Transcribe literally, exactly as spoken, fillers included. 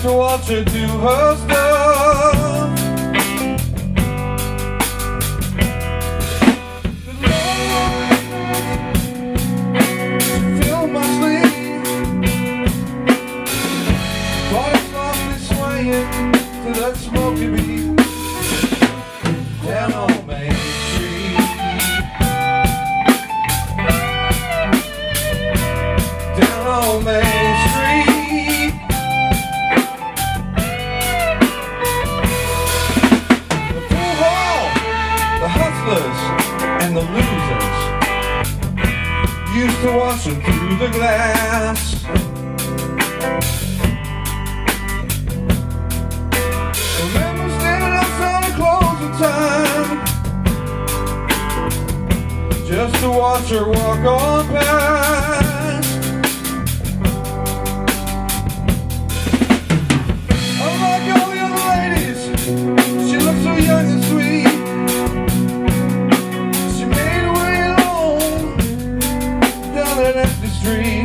to watch her do her stuff. Feel my sleeve, body softly swaying to that smoky beat. Down on Main Street, down on Main Street. The pool hall, the hustlers and the losers used to watch them through the glass. Remember standing outside at closing time just to watch her walk on past. Unlike all the other ladies, she looked so young and sweet. She made her way alone down that empty street.